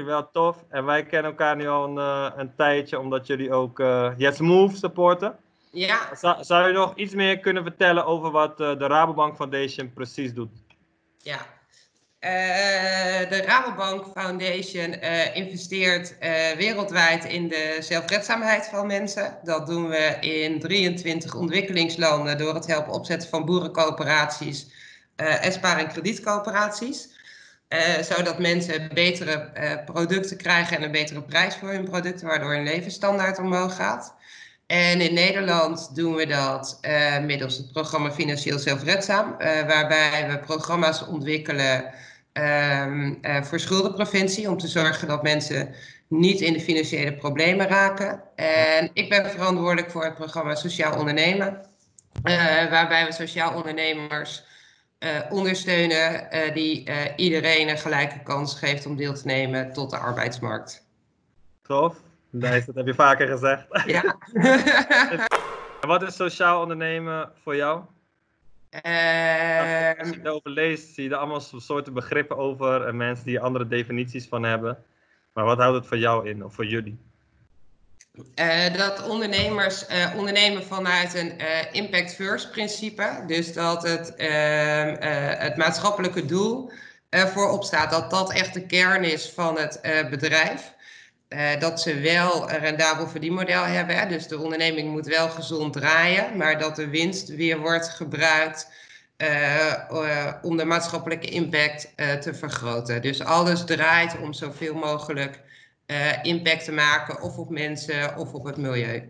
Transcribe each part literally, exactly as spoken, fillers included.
dankjewel, tof. En wij kennen elkaar nu al een, uh, een tijdje, omdat jullie ook uh, Let's Move supporten. Ja. Zou, zou je nog iets meer kunnen vertellen over wat uh, de Rabobank Foundation precies doet? Ja. Uh, de Rabobank Foundation uh, investeert uh, wereldwijd in de zelfredzaamheid van mensen. Dat doen we in drieëntwintig ontwikkelingslanden door het helpen opzetten van boerencoöperaties uh, en spaar- en kredietcoöperaties. Uh, zodat mensen betere uh, producten krijgen en een betere prijs voor hun producten, waardoor hun levensstandaard omhoog gaat. En in Nederland doen we dat uh, middels het programma Financieel Zelfredzaam, uh, waarbij we programma's ontwikkelen uh, uh, voor schuldenpreventie, om te zorgen dat mensen niet in de financiële problemen raken. En ik ben verantwoordelijk voor het programma Sociaal Ondernemen, uh, waarbij we sociaal ondernemers uh, ondersteunen uh, die uh, iedereen een gelijke kans geeft om deel te nemen tot de arbeidsmarkt. Tof. Nice, dat heb je vaker gezegd. Ja. Wat is sociaal ondernemen voor jou? Uh, Als je het over leest, zie je er allemaal soorten begrippen over en mensen die andere definities van hebben. Maar wat houdt het voor jou in, of voor jullie? Uh, dat ondernemers uh, ondernemen vanuit een uh, impact first principe. Dus dat het, uh, uh, het maatschappelijke doel uh, voorop staat. Dat dat echt de kern is van het uh, bedrijf. Uh, dat ze wel een rendabel verdienmodel hebben. Hè? Dus de onderneming moet wel gezond draaien. Maar dat de winst weer wordt gebruikt uh, uh, om de maatschappelijke impact uh, te vergroten. Dus alles draait om zoveel mogelijk Uh, impact te maken, of op mensen of op het milieu.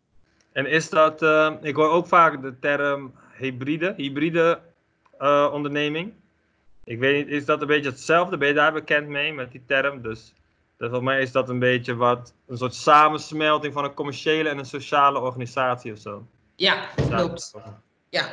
En is dat, uh, ik hoor ook vaak de term hybride, hybride uh, onderneming. Ik weet niet, is dat een beetje hetzelfde? Ben je daar bekend mee met die term? Dus, dus voor mij is dat een beetje wat, een soort samensmelting van een commerciële en een sociale organisatie of zo. Ja, klopt. Ja.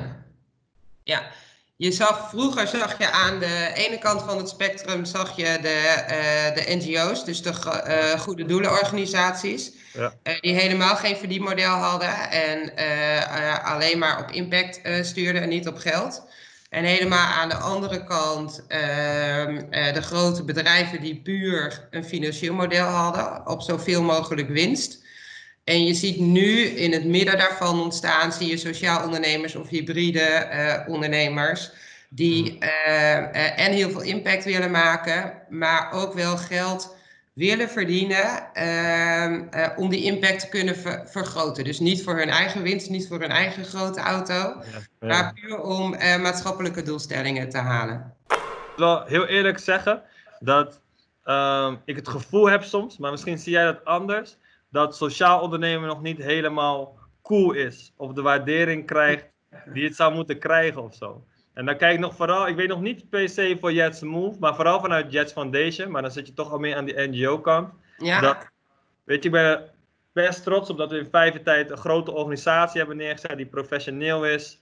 Ja. Je zag, vroeger zag je aan de ene kant van het spectrum zag je de, uh, de N G O's, dus de uh, goede doelenorganisaties, ja. uh, die helemaal geen verdienmodel hadden en uh, uh, alleen maar op impact uh, stuurden en niet op geld. En helemaal aan de andere kant uh, uh, de grote bedrijven die puur een financieel model hadden op zoveel mogelijk winst. En je ziet nu in het midden daarvan ontstaan, zie je sociaal ondernemers of hybride uh, ondernemers die uh, uh, en heel veel impact willen maken, maar ook wel geld willen verdienen uh, uh, om die impact te kunnen ver vergroten. Dus niet voor hun eigen winst, niet voor hun eigen grote auto, ja, ja. maar puur om uh, maatschappelijke doelstellingen te halen. Ik wil wel heel eerlijk zeggen dat uh, ik het gevoel heb soms, maar misschien zie jij dat anders, dat sociaal ondernemen nog niet helemaal cool is. Of de waardering krijgt die het zou moeten krijgen of zo. En dan kijk ik nog vooral, ik weet nog niet per se voor Let's Move, maar vooral vanuit Jets Foundation. Maar dan zit je toch al meer aan die N G O-kant. Ja. Dat, weet je, ik ben best trots op dat we in vijf jaar tijd een grote organisatie hebben neergezet die professioneel is.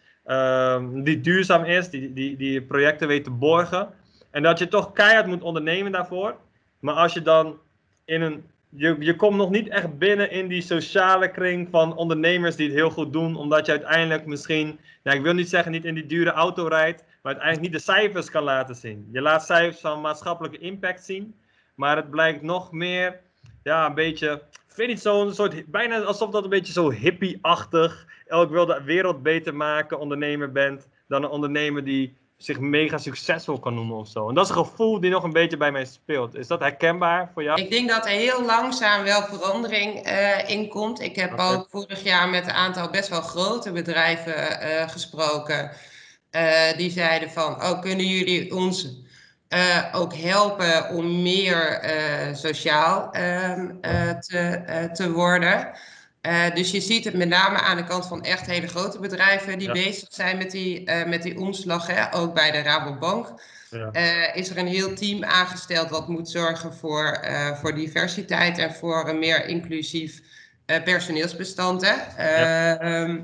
Um, die duurzaam is, die, die, die projecten weet te borgen. En dat je toch keihard moet ondernemen daarvoor. Maar als je dan in een... Je, je komt nog niet echt binnen in die sociale kring van ondernemers die het heel goed doen. Omdat je uiteindelijk misschien... Ja, ik wil niet zeggen niet in die dure auto rijdt. Maar uiteindelijk niet de cijfers kan laten zien. Je laat cijfers van maatschappelijke impact zien. Maar het blijkt nog meer... Ja, een beetje... Ik vind niet zo'n soort... Bijna alsof dat een beetje zo hippie-achtig... Ik wil de wereld beter maken, ondernemer bent, dan een ondernemer die zich mega succesvol kan noemen of zo. En dat is een gevoel die nog een beetje bij mij speelt. Is dat herkenbaar voor jou? Ik denk dat er heel langzaam wel verandering uh, in komt. Ik heb okay. ook vorig jaar met een aantal best wel grote bedrijven uh, gesproken. Uh, die zeiden van, oh, kunnen jullie ons uh, ook helpen om meer uh, sociaal uh, uh, te, uh, te worden? Uh, dus je ziet het met name aan de kant van echt hele grote bedrijven die ja. bezig zijn met die, uh, met die omslag. Hè? Ook bij de Rabobank ja. uh, is er een heel team aangesteld wat moet zorgen voor, uh, voor diversiteit en voor een meer inclusief uh, personeelsbestand. Hè? Uh, ja. um,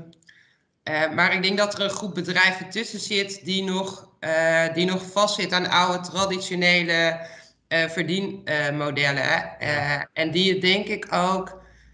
uh, maar ik denk dat er een groep bedrijven tussen zit die nog, uh, die nog vastzit aan oude traditionele uh, verdienmodellen. Uh, ja. En die het denk ik ook...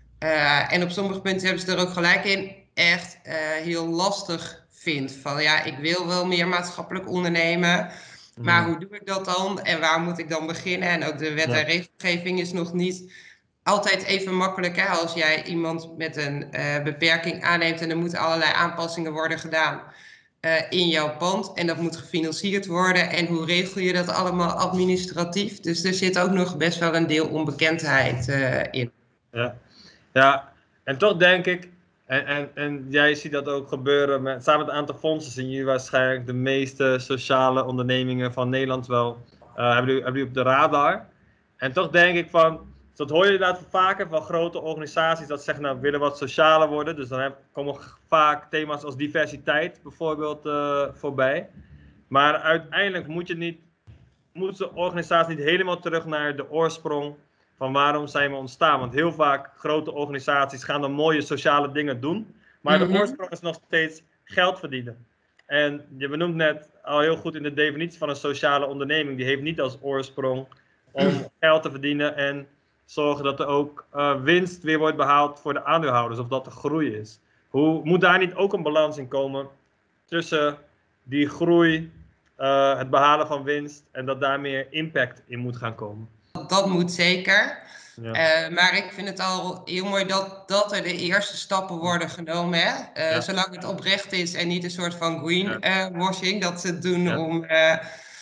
Uh, en op sommige punten hebben ze er ook gelijk in, echt uh, heel lastig vindt. Van ja, ik wil wel meer maatschappelijk ondernemen, Maar Mhm. hoe doe ik dat dan en waar moet ik dan beginnen? En ook de wet en Ja. regelgeving is nog niet altijd even makkelijk. Hè? Als jij iemand met een uh, beperking aanneemt en er moeten allerlei aanpassingen worden gedaan uh, in jouw pand. En dat moet gefinancierd worden. En hoe regel je dat allemaal administratief? Dus er zit ook nog best wel een deel onbekendheid uh, in. Ja. Ja, en toch denk ik, en, en, en jij ziet dat ook gebeuren, met, samen met een aantal fondsen zien jullie waarschijnlijk de meeste sociale ondernemingen van Nederland wel, uh, hebben, jullie, hebben jullie op de radar. En toch denk ik van, dat hoor je inderdaad vaker van grote organisaties dat zeggen, nou, we willen wat socialer worden. Dus dan heb, komen vaak thema's als diversiteit bijvoorbeeld uh, voorbij. Maar uiteindelijk moet je niet, moet de organisatie niet helemaal terug naar de oorsprong van waarom zijn we ontstaan. Want heel vaak grote organisaties gaan dan mooie sociale dingen doen, maar de Mm-hmm. oorsprong is nog steeds geld verdienen. En je benoemt net al heel goed in de definitie van een sociale onderneming, die heeft niet als oorsprong om geld te verdienen en zorgen dat er ook uh, winst weer wordt behaald voor de aandeelhouders, of dat er groei is. Hoe, moet daar niet ook een balans in komen tussen die groei, uh, het behalen van winst en dat daar meer impact in moet gaan komen? Dat moet zeker. Ja. Uh, maar ik vind het al heel mooi dat, dat er de eerste stappen worden genomen. Hè? Uh, Ja. Zolang het oprecht is en niet een soort van greenwashing, uh, dat ze het doen Ja. om, uh,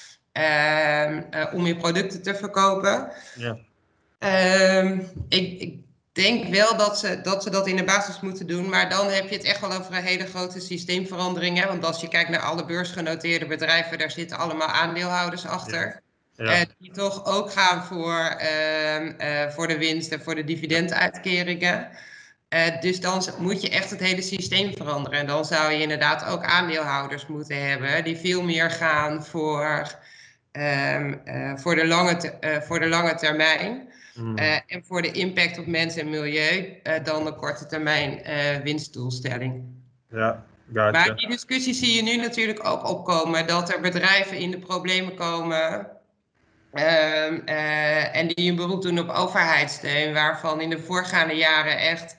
uh, uh, om je producten te verkopen. Ja. Uh, ik, ik denk wel dat ze, dat ze dat in de basis moeten doen, maar dan heb je het echt wel over een hele grote systeemverandering. Hè? Want als je kijkt naar alle beursgenoteerde bedrijven, daar zitten allemaal aandeelhouders achter. Ja. Ja. Uh, die toch ook gaan voor, uh, uh, voor de winst en voor de dividenduitkeringen. Uh, dus dan moet je echt het hele systeem veranderen. En dan zou je inderdaad ook aandeelhouders moeten hebben die veel meer gaan voor, uh, uh, voor, de, lange te, uh, voor de lange termijn. Mm. Uh, en voor de impact op mensen en milieu uh, dan de korte termijn uh, winstdoelstelling. Ja, gotcha. Maar die discussie zie je nu natuurlijk ook opkomen, dat er bedrijven in de problemen komen uh, uh, en die een beroep doen op overheidssteun, waarvan in de voorgaande jaren echt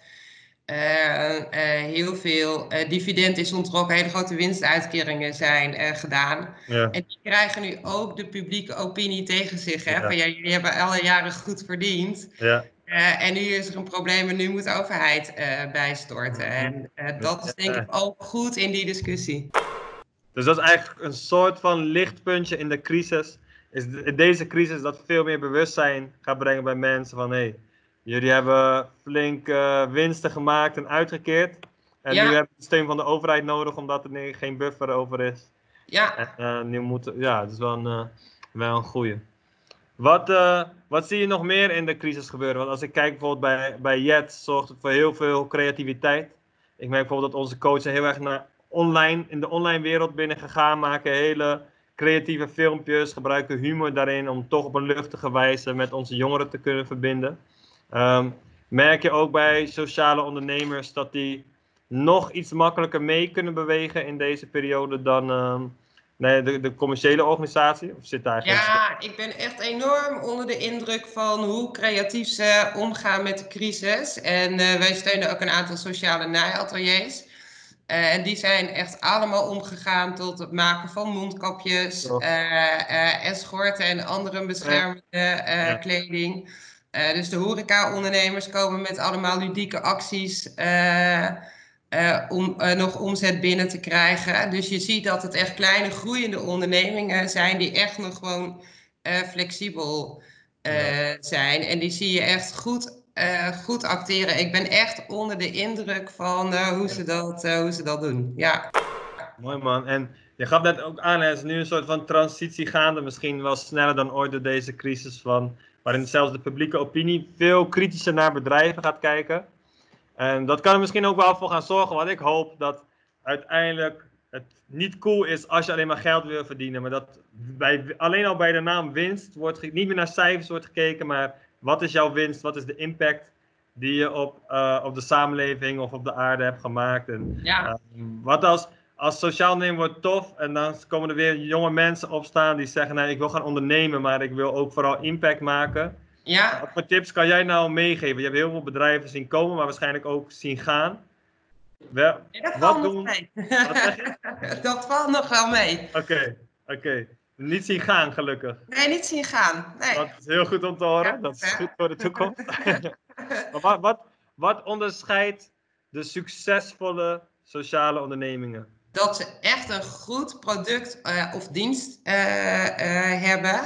uh, uh, heel veel uh, dividend is onttrokken, hele grote winstuitkeringen zijn uh, gedaan. Ja. En die krijgen nu ook de publieke opinie tegen zich. Hè? Ja. Van ja, jullie hebben alle jaren goed verdiend. Ja. Uh, en nu is er een probleem en nu moet de overheid uh, bijstorten. En uh, dat is denk ik ook goed in die discussie. Dus dat is eigenlijk een soort van lichtpuntje in de crisis. Is de, deze crisis dat veel meer bewustzijn gaat brengen bij mensen van hé, hey, jullie hebben flink uh, winsten gemaakt en uitgekeerd. En ja. nu hebben we steun van de overheid nodig omdat er geen buffer over is. Ja. En, uh, nu moeten, ja, dat is wel een, uh, wel een goeie. Wat, uh, wat zie je nog meer in de crisis gebeuren? Want als ik kijk bijvoorbeeld bij, bij Jet, zorgt het voor heel veel creativiteit. Ik merk bijvoorbeeld dat onze coaches heel erg naar online, in de online wereld binnen gegaan, maken hele creatieve filmpjes, gebruiken humor daarin om toch op een luchtige wijze met onze jongeren te kunnen verbinden. Um, merk je ook bij sociale ondernemers dat die nog iets makkelijker mee kunnen bewegen in deze periode dan um, nee, de, de commerciële organisatie? Of zit daar geen ja, ik ben echt enorm onder de indruk van hoe creatief ze omgaan met de crisis. En uh, wij steunen ook een aantal sociale naaiateliers. Uh, en die zijn echt allemaal omgegaan tot het maken van mondkapjes uh, uh, en schorten en andere beschermende uh, ja. kleding. Uh, dus de horeca-ondernemers komen met allemaal ludieke acties uh, uh, om uh, nog omzet binnen te krijgen. Dus je ziet dat het echt kleine groeiende ondernemingen zijn die echt nog gewoon uh, flexibel uh, ja. zijn. En die zie je echt goed Uh, goed acteren. Ik ben echt onder de indruk van uh, hoe, ze dat, uh, hoe ze dat doen. Ja. Mooi man. En je gaf net ook aan, er is nu een soort van transitie gaande, misschien wel sneller dan ooit door deze crisis, van, waarin zelfs de publieke opinie veel kritischer naar bedrijven gaat kijken. En dat kan er misschien ook wel voor gaan zorgen, want ik hoop dat uiteindelijk het niet cool is als je alleen maar geld wil verdienen, maar dat bij, alleen al bij de naam winst wordt niet meer naar cijfers wordt gekeken, maar wat is jouw winst? Wat is de impact die je op, uh, op de samenleving of op de aarde hebt gemaakt? En, ja. uh, wat als, als sociaal ondernemen wordt tof en dan komen er weer jonge mensen opstaan die zeggen, nou, ik wil gaan ondernemen, maar ik wil ook vooral impact maken. Ja. Wat voor tips kan jij nou meegeven? Je hebt heel veel bedrijven zien komen, maar waarschijnlijk ook zien gaan. Wel, ja, dat wat valt doen... nog mee. Dat valt nog wel mee. Oké, okay, oké. Okay. niet zien gaan, gelukkig. Nee, niet zien gaan. Nee. Dat is heel goed om te horen. Ja, dat is hè? goed voor de toekomst. Maar wat, wat, wat onderscheidt de succesvolle sociale ondernemingen? Dat ze echt een goed product uh, of dienst uh, uh, hebben.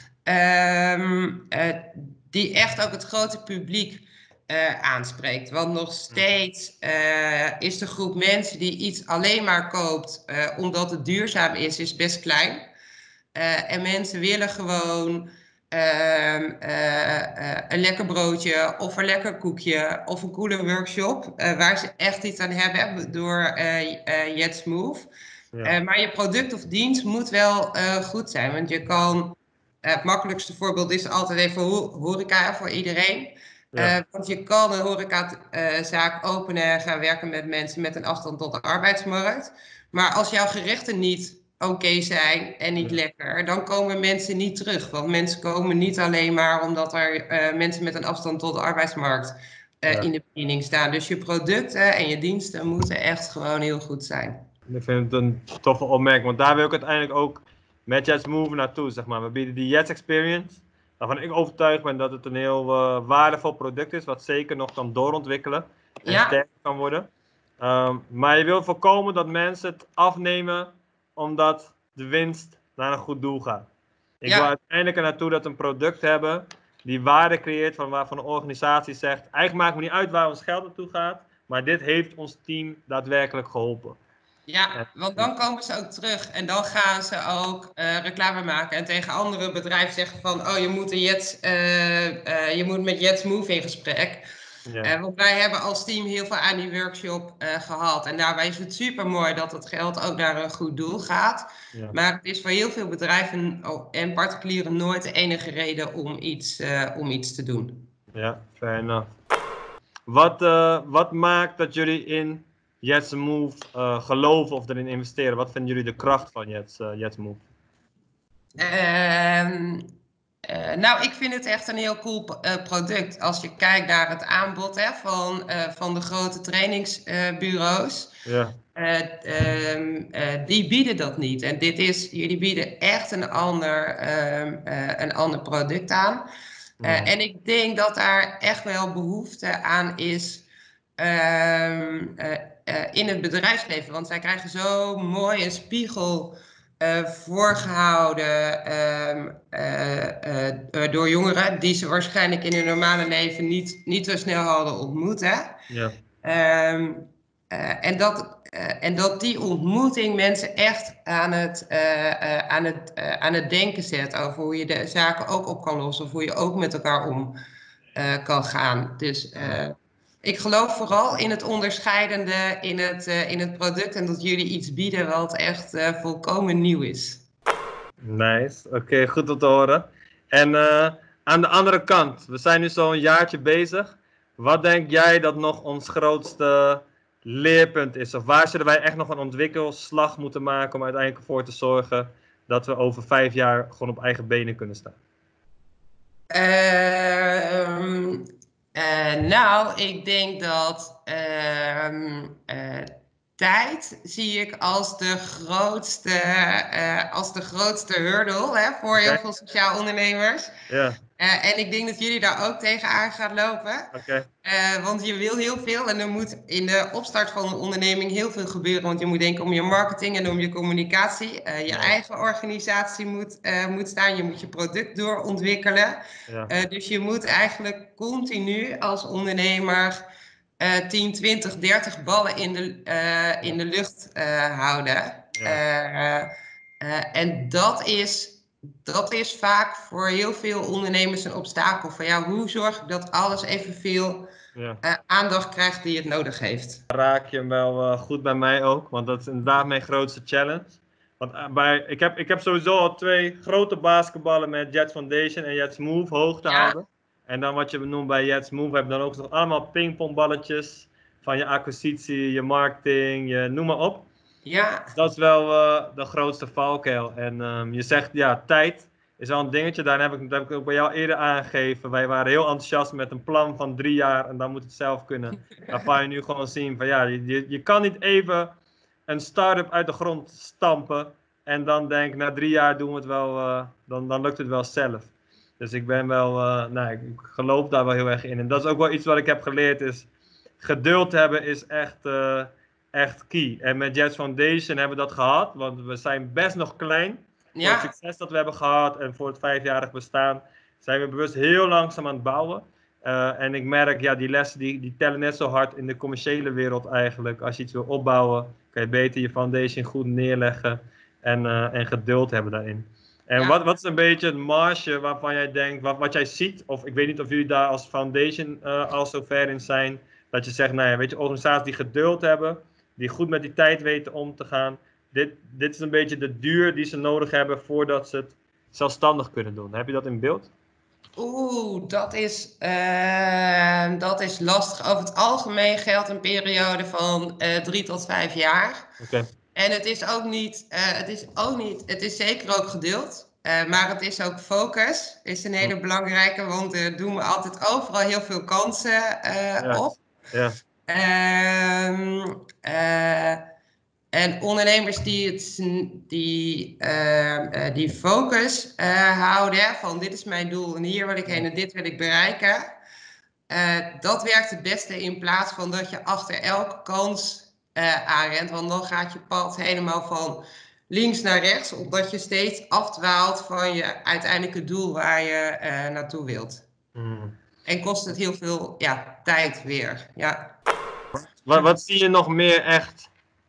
Um, uh, die echt ook het grote publiek uh, aanspreekt. Want nog steeds uh, is de groep mensen die iets alleen maar koopt uh, omdat het duurzaam is, is best klein. Uh, en mensen willen gewoon uh, uh, uh, een lekker broodje of een lekker koekje of een coole workshop uh, waar ze echt iets aan hebben door uh, uh, Jetzt Move. Ja. Uh, maar je product of dienst moet wel uh, goed zijn, want je kan, uh, het makkelijkste voorbeeld is altijd even ho horeca voor iedereen. Ja. Uh, want je kan een horecazaak uh, openen en gaan werken met mensen met een afstand tot de arbeidsmarkt. Maar als jouw gerechten niet oké okay zijn en niet ja. lekker, dan komen mensen niet terug. Want mensen komen niet alleen maar omdat er uh, mensen met een afstand tot de arbeidsmarkt uh, ja. in de bediening staan. Dus je producten en je diensten moeten echt gewoon heel goed zijn. Ik vind het een toffe opmerking, want daar wil ik uiteindelijk ook met Jetzt Move naartoe, zeg maar. We bieden die Jetzt Experience, waarvan ik overtuigd ben dat het een heel uh, waardevol product is, wat zeker nog kan doorontwikkelen en ja. sterker kan worden. Um, maar je wil voorkomen dat mensen het afnemen omdat de winst naar een goed doel gaat. Ik ja. wil uiteindelijk er naartoe dat we een product hebben die waarde creëert, van waarvan een organisatie zegt, eigenlijk maakt me niet uit waar ons geld naartoe gaat, maar dit heeft ons team daadwerkelijk geholpen. Ja, want dan komen ze ook terug en dan gaan ze ook uh, reclame maken en tegen andere bedrijven zeggen van, oh, je moet, een Jetzt, uh, uh, je moet met Jetzt Move in gesprek. Ja. Uh, want wij hebben als team heel veel aan die workshop uh, gehad en daarbij is het super mooi dat het geld ook naar een goed doel gaat. Ja. Maar het is voor heel veel bedrijven en particulieren nooit de enige reden om iets, uh, om iets te doen. Ja, fair enough. Wat, uh, wat maakt dat jullie in Jetzt Move uh, geloven of erin investeren? Wat vinden jullie de kracht van Jetzt, uh, Jetzt Move? Um, uh, nou, ik vind het echt een heel cool uh, product. Als je kijkt naar het aanbod hè, van, uh, van de grote trainingsbureaus. Uh, ja. uh, um, uh, die bieden dat niet. En dit is, jullie bieden echt een ander, uh, uh, een ander product aan. Uh, ja. En ik denk dat daar echt wel behoefte aan is. Um, uh, uh, in het bedrijfsleven, want zij krijgen zo mooi een spiegel uh, voorgehouden um, uh, uh, door jongeren die ze waarschijnlijk in hun normale leven niet, niet zo snel hadden ontmoet. Hè? Ja. Um, uh, en, dat, uh, en dat die ontmoeting mensen echt aan het, uh, uh, aan, het, uh, aan het denken zet over hoe je de zaken ook op kan lossen of hoe je ook met elkaar om uh, kan gaan. Dus uh, ik geloof vooral in het onderscheidende in het, uh, in het product en dat jullie iets bieden wat echt uh, volkomen nieuw is. Nice, oké, okay, goed om te horen. En uh, aan de andere kant, we zijn nu zo'n jaartje bezig. Wat denk jij dat nog ons grootste leerpunt is? Of waar zullen wij echt nog een ontwikkelslag moeten maken om uiteindelijk ervoor te zorgen dat we over vijf jaar gewoon op eigen benen kunnen staan? Uh, um... Uh, nou, ik denk dat uh, uh, tijd zie ik als de grootste, uh, als de grootste hurdle hè, voor okay. heel veel sociaal ondernemers. Yeah. Uh, en ik denk dat jullie daar ook tegenaan gaan lopen. Okay. Uh, want je wil heel veel en er moet in de opstart van een onderneming heel veel gebeuren. Want je moet denken om je marketing en om je communicatie. Uh, je ja. eigen organisatie moet, uh, moet staan. Je moet je product doorontwikkelen. Ja. Uh, dus je moet eigenlijk continu als ondernemer uh, tien, twintig, dertig ballen in de, uh, in de lucht uh, houden. Ja. Uh, uh, en dat is... Dat is vaak voor heel veel ondernemers een obstakel. Van ja, hoe zorg ik dat alles evenveel ja. uh, aandacht krijgt die het nodig heeft? Raak je hem wel uh, goed bij mij ook, want dat is inderdaad mijn grootste challenge. Want uh, bij, ik, heb, ik heb sowieso al twee grote basketballen met Jetzt Foundation en Jetzt Move hoog te ja. houden. En dan wat je benoemt bij Jetzt Move, heb je dan ook nog allemaal pingpongballetjes van je acquisitie, je marketing, je noem maar op. Ja. Dus dat is wel uh, de grootste valkuil. En um, je zegt, ja, tijd is wel een dingetje. Daar heb ik, dat heb ik ook bij jou eerder aangegeven. Wij waren heel enthousiast met een plan van drie jaar en dan moet het zelf kunnen. Dan kan je nu gewoon zien van, ja, je, je kan niet even een start-up uit de grond stampen En dan denk ik, na drie jaar doen we het wel, uh, dan, dan lukt het wel zelf. Dus ik ben wel, uh, nou, ik geloof daar wel heel erg in. En dat is ook wel iets wat ik heb geleerd, is geduld hebben is echt, uh, echt key. En met Jets Foundation hebben we dat gehad, want we zijn best nog klein. Ja. Voor het succes dat we hebben gehad en voor het vijfjarig bestaan, zijn we bewust heel langzaam aan het bouwen. Uh, en ik merk, ja, die lessen die, die tellen net zo hard in de commerciële wereld eigenlijk. Als je iets wil opbouwen, kan je beter je foundation goed neerleggen en, uh, en geduld hebben daarin. En ja. wat, wat is een beetje het marge waarvan jij denkt, wat, wat jij ziet, of ik weet niet of jullie daar als foundation uh, al zo ver in zijn, dat je zegt, nou ja, weet je, organisaties die geduld hebben, die goed met die tijd weten om te gaan. Dit, dit is een beetje de duur die ze nodig hebben voordat ze het zelfstandig kunnen doen. Heb je dat in beeld? Oeh, dat is, uh, dat is lastig. Over het algemeen geldt een periode van uh, drie tot vijf jaar. Okay. En het is ook niet, uh, het is ook niet, het is zeker ook geduld. Uh, maar het is ook focus, is een hele belangrijke, want er doen we altijd overal heel veel kansen uh, ja. op. Ja. Uh, uh, en ondernemers die, het, die, uh, die focus uh, houden, van dit is mijn doel en hier wil ik heen en dit wil ik bereiken. Uh, dat werkt het beste in plaats van dat je achter elke kans uh, aanrent. Want dan gaat je pad helemaal van links naar rechts, omdat je steeds afdwaalt van je uiteindelijke doel waar je uh, naartoe wilt. Mm. En kost het heel veel ja, tijd weer. Ja. Wat, wat zie je nog meer echt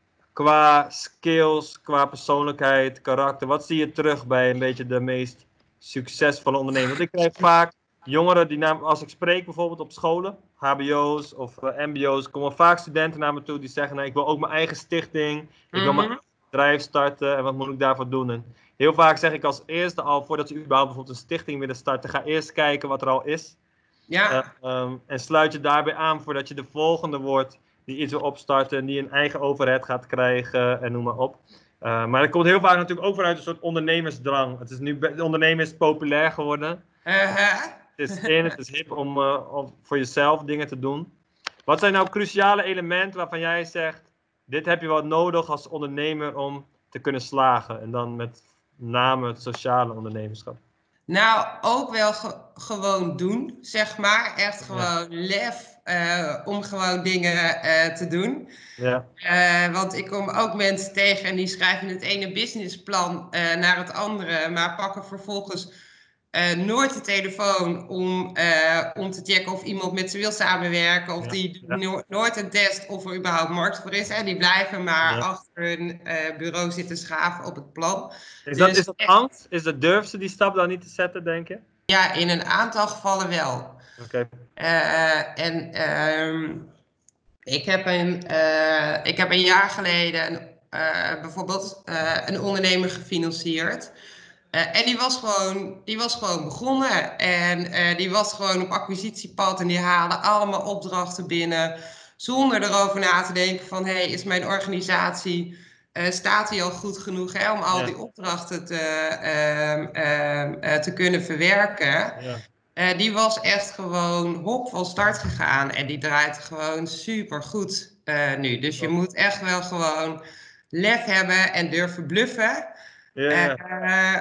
qua skills, qua persoonlijkheid, karakter? Wat zie je terug bij een beetje de meest succesvolle ondernemers? Want ik krijg vaak jongeren die, naar, als ik spreek bijvoorbeeld op scholen, H B O's of uh, M B O's, komen vaak studenten naar me toe die zeggen, nou, ik wil ook mijn eigen stichting, ik wil mm-hmm. mijn eigen bedrijf starten en wat moet ik daarvoor doen? En heel vaak zeg ik als eerste al, voordat ze überhaupt bijvoorbeeld een stichting willen starten, ga eerst kijken wat er al is. Ja. Uh, um, en sluit je daarbij aan voordat je de volgende wordt die iets wil opstarten, die een eigen overhead gaat krijgen en noem maar op. Uh, maar het komt heel vaak natuurlijk ook vanuit een soort ondernemersdrang. Het is nu, de ondernemen is populair geworden. Uh-huh. Het is in, het is hip om, uh, om voor jezelf dingen te doen. Wat zijn nou cruciale elementen waarvan jij zegt, dit heb je wel nodig als ondernemer om te kunnen slagen? En dan met name het sociale ondernemerschap. Nou, ook wel ge- gewoon doen, zeg maar. Echt gewoon ja. lef uh, om gewoon dingen uh, te doen. Ja. Uh, want ik kom ook mensen tegen en die schrijven het ene businessplan uh, naar het andere, maar pakken vervolgens uh, nooit de telefoon om, uh, om te checken of iemand met ze wil samenwerken. Of ja. die ja. no- nooit een test of er überhaupt markt voor is. Hè. Die blijven maar ja. achter hun uh, bureau zitten schaven op het plan. Is dat, dus is dat echt... angst? Is dat durf ze die stap dan niet te zetten, denk je? Ja, in een aantal gevallen wel. Oké. Okay. Uh, en uh, ik, heb een, uh, ik heb een jaar geleden een, uh, bijvoorbeeld uh, een ondernemer gefinancierd. Uh, en die was, gewoon, die was gewoon begonnen. En uh, die was gewoon op acquisitiepad en die haalde allemaal opdrachten binnen. Zonder erover na te denken van, hé, hey, is mijn organisatie... Uh, staat hij al goed genoeg hè, om al ja. die opdrachten te, uh, uh, uh, te kunnen verwerken. Ja. Uh, die was echt gewoon hop van start gegaan. En die draait gewoon super goed uh, nu. Dus je moet echt wel gewoon lef hebben en durven bluffen. Ja. Uh,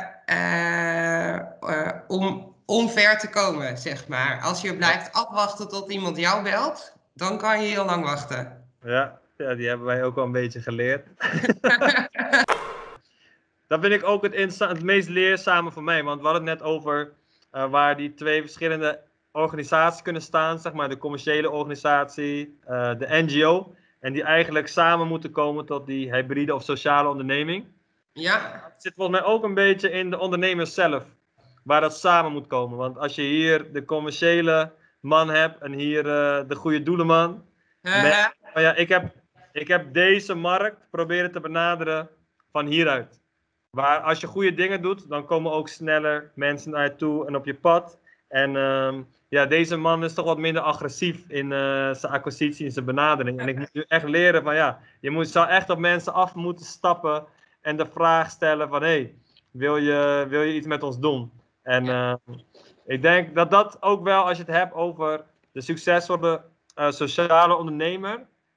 uh, uh, om, om ver te komen, zeg maar. Als je blijft afwachten tot iemand jou belt, dan kan je heel lang wachten. Ja. Ja, die hebben wij ook wel een beetje geleerd. Dat vind ik ook het, het meest leerzame voor mij. Want we hadden het net over uh, waar die twee verschillende organisaties kunnen staan. Zeg maar de commerciële organisatie, uh, de N G O. En die eigenlijk samen moeten komen tot die hybride of sociale onderneming. Ja. Het zit volgens mij ook een beetje in de ondernemers zelf. Waar dat samen moet komen. Want als je hier de commerciële man hebt en hier uh, de goede doelenman. Uh-huh. Met, oh ja, ik heb... Ik heb deze markt proberen te benaderen van hieruit. Waar als je goede dingen doet, dan komen ook sneller mensen naar je toe en op je pad. En um, ja, deze man is toch wat minder agressief in uh, zijn acquisitie, in zijn benadering. En ik moet nu echt leren van ja, je moet, zou echt op mensen af moeten stappen en de vraag stellen van hé, hey, wil je, wil je iets met ons doen? En uh, ik denk dat dat ook wel, als je het hebt over de succesvolle uh, sociale ondernemer,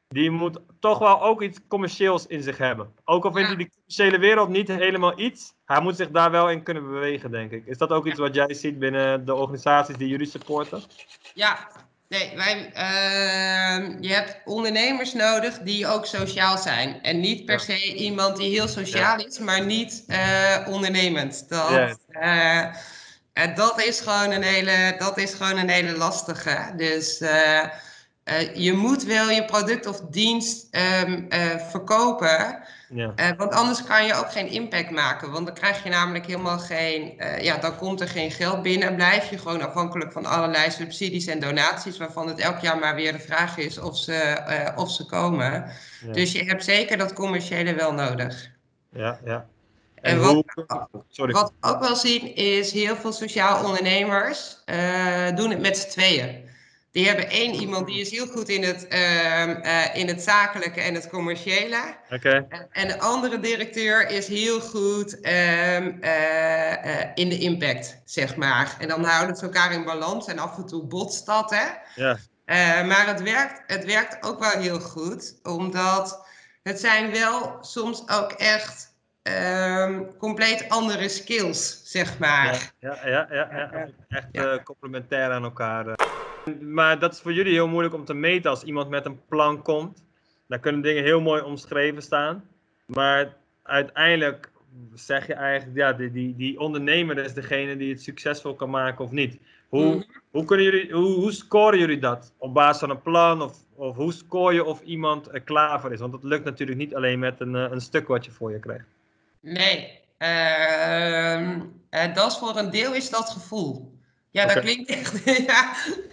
die moet toch wel ook iets commercieels in zich hebben. Ook al vindt Ja. hij die commerciële wereld niet helemaal iets, hij moet zich daar wel in kunnen bewegen, denk ik. Is dat ook iets wat jij ziet binnen de organisaties die jullie supporten? Ja, nee, wij, uh, je hebt ondernemers nodig die ook sociaal zijn. En niet per Ja. se iemand die heel sociaal Ja. is, maar niet uh, ondernemend. Dat, Ja. uh, dat, is gewoon een hele, dat is gewoon een hele lastige. Dus uh, uh, je moet wel je product of dienst um, uh, verkopen. Ja. Uh, want anders kan je ook geen impact maken. Want dan krijg je namelijk helemaal geen... Uh, ja, dan komt er geen geld binnen. Blijf je gewoon afhankelijk van allerlei subsidies en donaties. Waarvan het elk jaar maar weer de vraag is of ze, uh, of ze komen. Ja. Dus je hebt zeker dat commerciële wel nodig. Ja, ja. En, en hoe... wat, Sorry. wat we ook wel zien is heel veel sociaal ondernemers uh, doen het met z'n tweeën. Die hebben één iemand die is heel goed in het, uh, uh, in het zakelijke en het commerciële. Okay. En, en de andere directeur is heel goed um, uh, uh, in de impact, zeg maar. En dan houden ze elkaar in balans en af en toe botst dat, hè. Ja. Uh, maar het werkt, het werkt ook wel heel goed, omdat het zijn wel soms ook echt um, compleet andere skills, zeg maar. Ja, ja, ja, ja, ja. Echt uh, complementair aan elkaar. Uh. Maar dat is voor jullie heel moeilijk om te meten als iemand met een plan komt. Daar kunnen dingen heel mooi omschreven staan. Maar uiteindelijk zeg je eigenlijk, ja, die, die, die ondernemer is degene die het succesvol kan maken of niet. Hoe, mm-hmm. hoe, kunnen jullie, hoe, hoe scoren jullie dat? Op basis van een plan? Of, of hoe score je of iemand er klaar voor is? Want dat lukt natuurlijk niet alleen met een, een stuk wat je voor je krijgt. Nee, uh, uh, dat is voor een deel is dat gevoel. Ja, okay. Dat klinkt echt. Ja.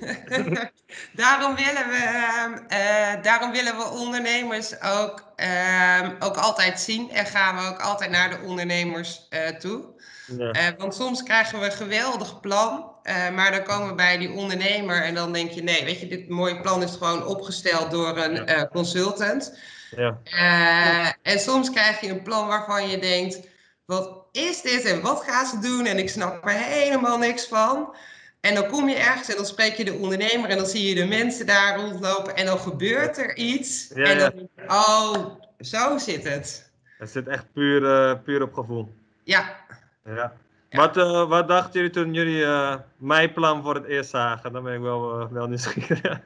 daarom, willen we, uh, daarom willen we ondernemers ook, uh, ook altijd zien en gaan we ook altijd naar de ondernemers uh, toe. Ja. Uh, want soms krijgen we een geweldig plan, uh, maar dan komen we bij die ondernemer en dan denk je, nee, weet je, dit mooie plan is gewoon opgesteld door een ja. uh, consultant. Ja. Uh, en soms krijg je een plan waarvan je denkt, wat is dit en wat gaan ze doen? En ik snap er helemaal niks van. En dan kom je ergens en dan spreek je de ondernemer en dan zie je de mensen daar rondlopen en dan gebeurt er iets. Ja, en dan denk je, oh, zo zit het. Het zit echt puur, uh, puur op gevoel. Ja. Ja. Ja. Wat, uh, wat dachten jullie toen jullie uh, mijn plan voor het eerst zagen? Dan ben ik wel, uh, wel nieuwsgierig.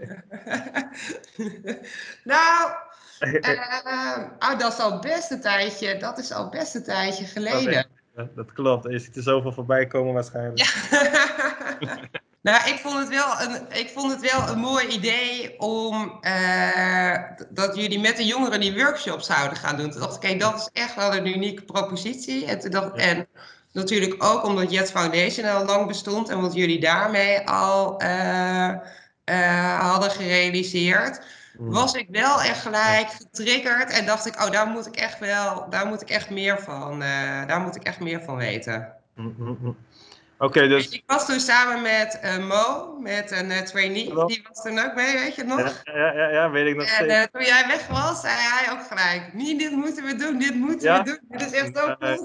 nou, uh, oh, dat is al best een tijdje, dat is al best een tijdje geleden. Ja, dat klopt. Je ziet er zoveel voorbij komen waarschijnlijk. Ja. Nou, ik vond, het wel een, ik vond het wel een mooi idee om uh, dat jullie met de jongeren die workshops zouden gaan doen. Toen dacht ik, kijk, dat is echt wel een unieke propositie. En, toen dacht, ja. en natuurlijk ook omdat Jet Foundation al lang bestond en wat jullie daarmee al uh, uh, hadden gerealiseerd, was ik wel echt gelijk getriggerd en dacht ik, oh, daar moet ik echt wel, daar moet ik echt meer van, uh, daar moet ik echt meer van weten. Mm-hmm. Oké, okay, dus... Ik was toen samen met uh, Mo, met een uh, trainee, Hallo. Die was toen ook mee, weet je het nog? Ja, ja, ja, ja weet ik nog en, steeds. Uh, toen jij weg was, zei hij ook gelijk, nee, dit moeten we doen, dit moeten ja? we doen, dit is echt zo cool.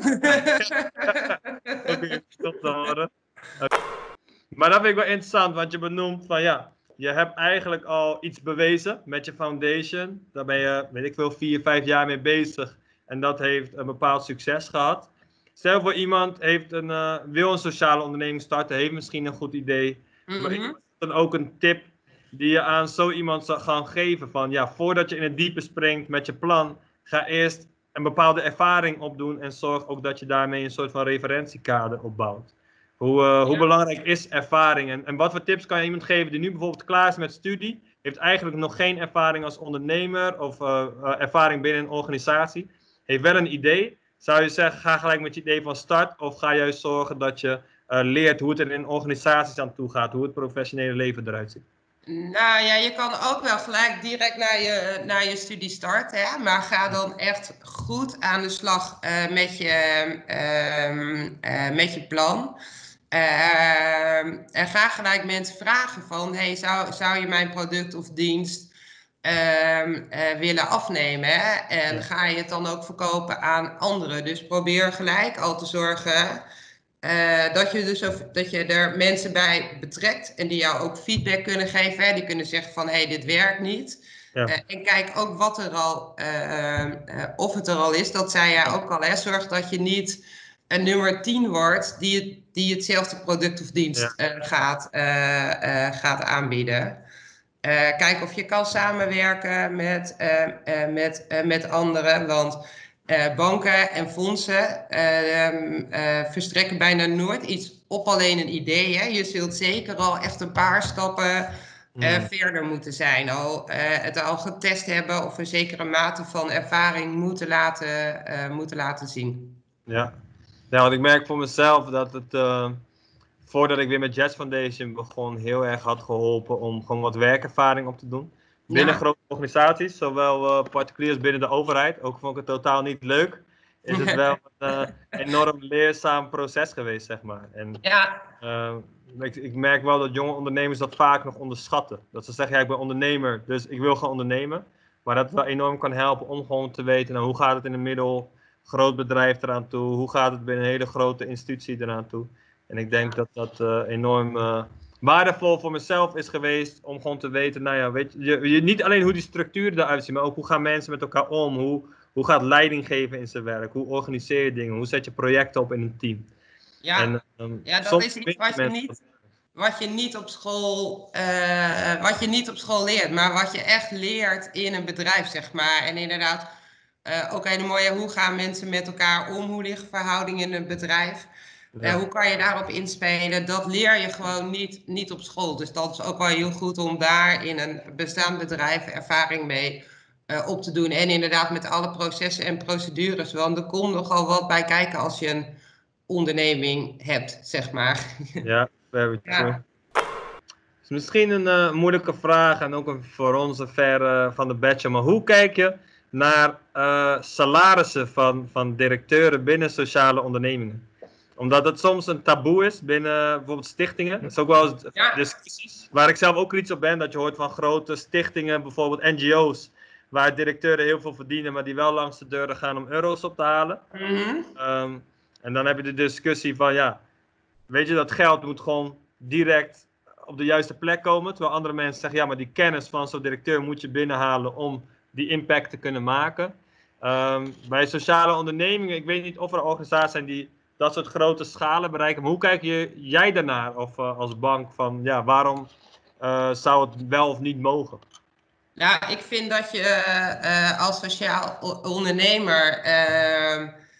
Oké, stop te horen. Okay. Maar dat vind ik wel interessant, want je benoemt van ja, je hebt eigenlijk al iets bewezen met je foundation. Daar ben je, weet ik veel, vier, vijf jaar mee bezig. En dat heeft een bepaald succes gehad. Stel voor iemand heeft een, uh, wil een sociale onderneming starten, heeft misschien een goed idee. Mm-hmm. Maar is dan ook een tip die je aan zo iemand zou gaan geven van ja, voordat je in het diepe springt met je plan, ga eerst een bepaalde ervaring opdoen en zorg ook dat je daarmee een soort van referentiekader opbouwt. Hoe, uh, hoe ja. belangrijk is ervaring en, en wat voor tips kan je iemand geven die nu bijvoorbeeld klaar is met studie, heeft eigenlijk nog geen ervaring als ondernemer of uh, uh, ervaring binnen een organisatie, heeft wel een idee. Zou je zeggen, ga gelijk met je idee van start of ga juist zorgen dat je uh, leert hoe het er in organisaties aan toe gaat, hoe het professionele leven eruit ziet? Nou ja, je kan ook wel gelijk direct naar je, naar je studie starten, hè? Maar ga dan echt goed aan de slag uh, met, je, uh, uh, met je plan. Uh, en ga gelijk mensen vragen van, hey, zou, zou je mijn product of dienst uh, uh, willen afnemen? Hè? En ja. Ga je het dan ook verkopen aan anderen? Dus probeer gelijk al te zorgen Uh, dat, je dus ook, dat je er mensen bij betrekt en die jou ook feedback kunnen geven. Hè? Die kunnen zeggen van, hé, hey, dit werkt niet. Ja. Uh, en kijk ook wat er al, uh, uh, of het er al is, dat zei jij ook al. Hè? Zorg dat je niet een nummer tien wordt die, die hetzelfde product of dienst ja. uh, gaat, uh, uh, gaat aanbieden. Uh, kijk of je kan samenwerken met, uh, uh, met, uh, met anderen, want uh, banken en fondsen uh, um, uh, verstrekken bijna nooit iets op alleen een idee. Hè? Je zult zeker al echt een paar stappen uh, mm. verder moeten zijn, al, uh, het al getest hebben of een zekere mate van ervaring moeten laten, uh, moeten laten zien. Ja. Ja, want ik merk voor mezelf dat het... Uh... voordat ik weer met Jazz Foundation begon, heel erg had geholpen om gewoon wat werkervaring op te doen. Binnen ja. grote organisaties, zowel uh, particulier als binnen de overheid. Ook vond ik het totaal niet leuk. Is het wel een uh, enorm leerzaam proces geweest, zeg maar. En, ja. uh, ik, ik merk wel dat jonge ondernemers dat vaak nog onderschatten. Dat ze zeggen, ja, ik ben ondernemer, dus ik wil gaan ondernemen. Maar dat het wel enorm kan helpen om gewoon te weten, nou, hoe gaat het in een middel groot bedrijf eraan toe? Hoe gaat het binnen een hele grote institutie eraan toe? En ik denk dat dat uh, enorm uh, waardevol voor mezelf is geweest om gewoon te weten, nou ja, weet je, je, je, niet alleen hoe die structuren eruit zien, maar ook hoe gaan mensen met elkaar om, hoe, hoe gaat leiding geven in zijn werk, hoe organiseer je dingen, hoe zet je projecten op in een team. Ja, en, um, ja dat is iets wat je, niet, wat, je niet op school, uh, wat je niet op school leert, maar wat je echt leert in een bedrijf, zeg maar. En inderdaad, uh, ook hele mooie, hoe gaan mensen met elkaar om, hoe liggen verhoudingen in een bedrijf. Ja. Uh, hoe kan je daarop inspelen? Dat leer je gewoon niet, niet op school. Dus dat is ook wel heel goed om daar in een bestaand bedrijf ervaring mee uh, op te doen. En inderdaad met alle processen en procedures. Want er komt nogal wat bij kijken als je een onderneming hebt, zeg maar. Ja, very true. Ja. Dus misschien een uh, moeilijke vraag en ook een, voor ons een ver uh, van de bachelor. Maar hoe kijk je naar uh, salarissen van, van directeuren binnen sociale ondernemingen? Omdat het soms een taboe is binnen bijvoorbeeld stichtingen. Dat is ook wel eens ja. discussies. Waar ik zelf ook kritisch op ben. Dat je hoort van grote stichtingen, bijvoorbeeld N G O's. Waar directeuren heel veel verdienen, maar die wel langs de deuren gaan om euro's op te halen. Mm-hmm. um, en dan heb je de discussie van ja, weet je, dat geld moet gewoon direct op de juiste plek komen. Terwijl andere mensen zeggen ja, maar die kennis van zo'n directeur moet je binnenhalen om die impact te kunnen maken. Um, bij sociale ondernemingen, ik weet niet of er organisaties zijn die dat soort grote schalen bereiken. Maar hoe kijk je, jij daarnaar of uh, als bank van ja, waarom uh, zou het wel of niet mogen? Nou, ik vind dat je uh, als sociaal ondernemer uh,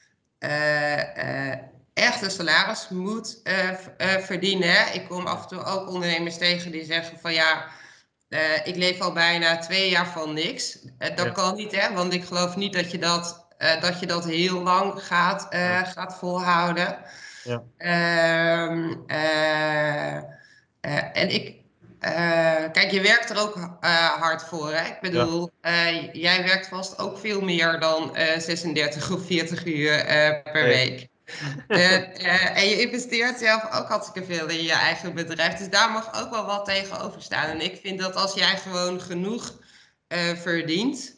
uh, uh, echt een salaris moet uh, uh, verdienen. Hè? Ik kom af en toe ook ondernemers tegen die zeggen van ja, uh, ik leef al bijna twee jaar van niks. Uh, dat ja. kan niet, hè? Want ik geloof niet dat je dat Uh, dat je dat heel lang gaat, uh, ja. gaat volhouden. Ja. Uh, uh, uh, en ik, uh, kijk, je werkt er ook uh, hard voor. Hè? Ik bedoel, ja. uh, jij werkt vast ook veel meer dan uh, zesendertig of veertig uur uh, per nee. week. uh, uh, en je investeert zelf ook hartstikke veel in je eigen bedrijf. Dus daar mag ook wel wat tegenover staan. En ik vind dat als jij gewoon genoeg uh, verdient,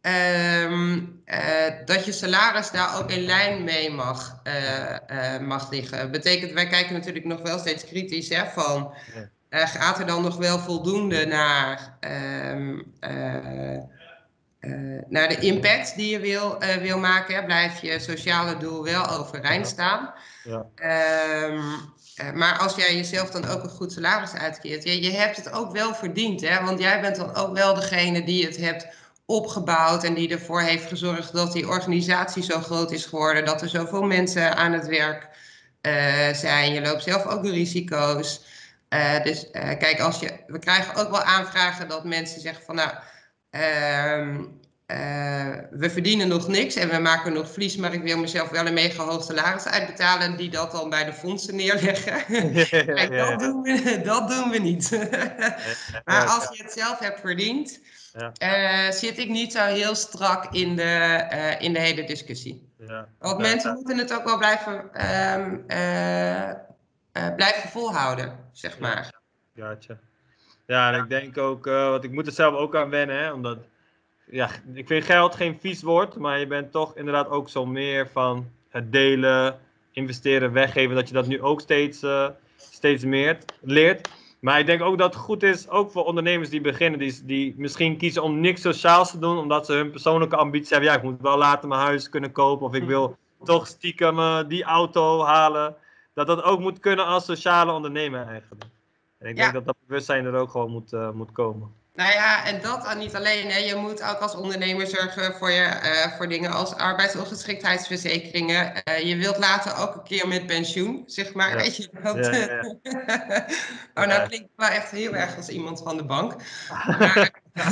Um, uh, dat je salaris daar ook in lijn mee mag, uh, uh, mag liggen. Betekent, wij kijken natuurlijk nog wel steeds kritisch hè, van, uh, gaat er dan nog wel voldoende naar, um, uh, uh, naar de impact die je wil, uh, wil maken? Hè? Blijf je sociale doel wel overeind staan? Ja. Um, uh, maar als jij jezelf dan ook een goed salaris uitkeert, je, je hebt het ook wel verdiend, hè? Want jij bent dan ook wel degene die het hebt opgebouwd en die ervoor heeft gezorgd dat die organisatie zo groot is geworden, dat er zoveel mensen aan het werk uh, zijn. Je loopt zelf ook de risico's. Uh, dus uh, kijk, als je, we krijgen ook wel aanvragen dat mensen zeggen van nou, uh, uh, we verdienen nog niks en we maken nog verlies, maar ik wil mezelf wel een mega hoog salaris uitbetalen en die dat dan bij de fondsen neerleggen. Kijk, dat doen we, dat doen we niet. Maar als je het zelf hebt verdiend, ja. Uh, zit ik niet zo heel strak in de, uh, in de hele discussie. Ja. Want ja, mensen ja. moeten het ook wel blijven, uh, uh, uh, blijven volhouden, zeg maar. Ja, ja, ja en ik denk ook, uh, want ik moet er zelf ook aan wennen, hè, omdat ja, ik vind geld geen vies woord, maar je bent toch inderdaad ook zo meer van het delen, investeren, weggeven, dat je dat nu ook steeds, uh, steeds meer leert. Maar ik denk ook dat het goed is, ook voor ondernemers die beginnen, die, die misschien kiezen om niks sociaals te doen, omdat ze hun persoonlijke ambities hebben. Ja, ik moet wel later mijn huis kunnen kopen, of ik wil toch stiekem uh, die auto halen. Dat dat ook moet kunnen als sociale ondernemer eigenlijk. En ik Ja. denk dat dat bewustzijn er ook gewoon moet, uh, moet komen. Nou ja, en dat dan niet alleen. Hè. Je moet ook als ondernemer zorgen voor, je, uh, voor dingen als arbeidsongeschiktheidsverzekeringen. Uh, je wilt later ook een keer met pensioen, zeg maar. Ja. Weet je dat? Ja, ja, ja. Oh, nou klinkt het wel echt heel erg als iemand van de bank. Maar,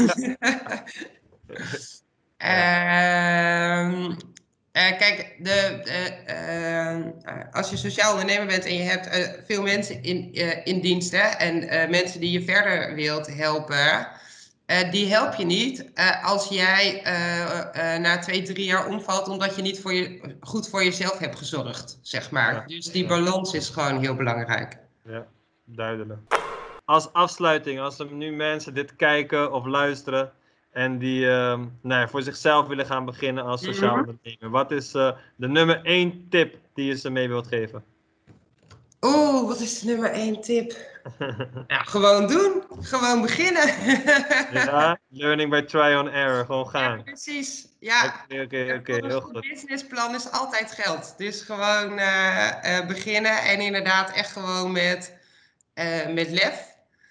uh, uh, kijk, de, uh, uh, als je sociaal ondernemer bent en je hebt uh, veel mensen in, uh, in dienst, hè, en uh, mensen die je verder wilt helpen, uh, die help je niet uh, als jij uh, uh, na twee, drie jaar omvalt omdat je niet voor je, goed voor jezelf hebt gezorgd, zeg maar. Ja. Dus die balans is gewoon heel belangrijk. Ja, duidelijk. Als afsluiting, als er nu mensen dit kijken of luisteren en die uh, nou ja, voor zichzelf willen gaan beginnen als sociaal mm-hmm. ondernemer, wat is uh, de nummer één tip die je ze mee wilt geven? Oeh, wat is de nummer één tip? Ja, gewoon doen. Gewoon beginnen. Ja, learning by try on error. Gewoon gaan. Ja, precies. Ja, oké, oké, oké, heel goed. Een businessplan is altijd geld. Dus gewoon uh, uh, beginnen en inderdaad echt gewoon met, uh, met lef.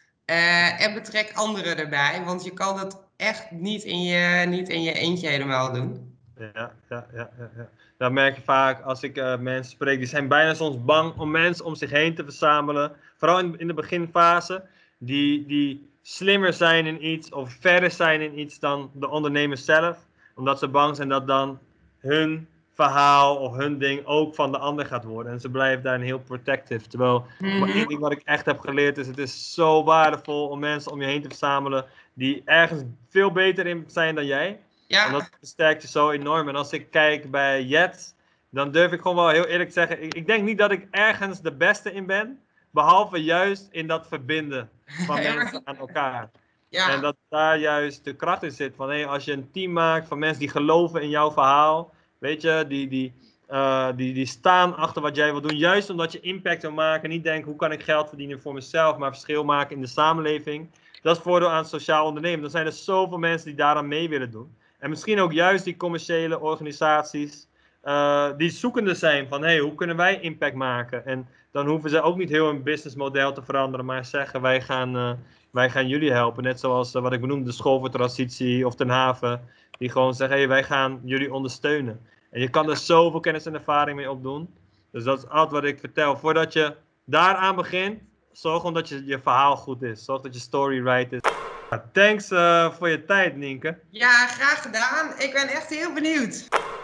Uh, en betrek anderen erbij, want je kan het echt niet in je, niet in je eentje helemaal doen. Ja, ja, ja, ja, ja. Dat merk je vaak als ik uh, mensen spreek. Die zijn bijna soms bang om mensen om zich heen te verzamelen. Vooral in, in de beginfase. Die, die slimmer zijn in iets of verder zijn in iets dan de ondernemers zelf. Omdat ze bang zijn dat dan hun verhaal of hun ding ook van de ander gaat worden. En ze blijven daarin heel protective. Terwijl mm-hmm. één ding wat ik echt heb geleerd is, het is zo waardevol om mensen om je heen te verzamelen die ergens veel beter in zijn dan jij. Ja. En dat versterkt je zo enorm. En als ik kijk bij Jet, dan durf ik gewoon wel heel eerlijk te zeggen, ik, ik denk niet dat ik ergens de beste in ben, behalve juist in dat verbinden van mensen aan elkaar. Ja. En dat daar juist de kracht in zit van, hey, als je een team maakt van mensen die geloven in jouw verhaal, weet je, die, die, uh, die, die staan achter wat jij wil doen, juist omdat je impact wil maken, niet denken hoe kan ik geld verdienen voor mezelf, maar verschil maken in de samenleving. Dat is het voordeel aan sociaal ondernemen. Dan zijn er zoveel mensen die daaraan mee willen doen. En misschien ook juist die commerciële organisaties uh, die zoekende zijn van, hey, hoe kunnen wij impact maken? En dan hoeven ze ook niet heel hun businessmodel te veranderen, maar zeggen, wij gaan, uh, wij gaan jullie helpen. Net zoals uh, wat ik benoemde, de School voor Transitie of Ten Haven, die gewoon zeggen, hey, wij gaan jullie ondersteunen. En je kan er zoveel kennis en ervaring mee opdoen. Dus dat is altijd wat ik vertel. Voordat je daaraan begint, zorg gewoon dat je, je verhaal goed is. Zorg dat je story right is. Thanks uh, voor je tijd, Nienke. Ja, graag gedaan. Ik ben echt heel benieuwd.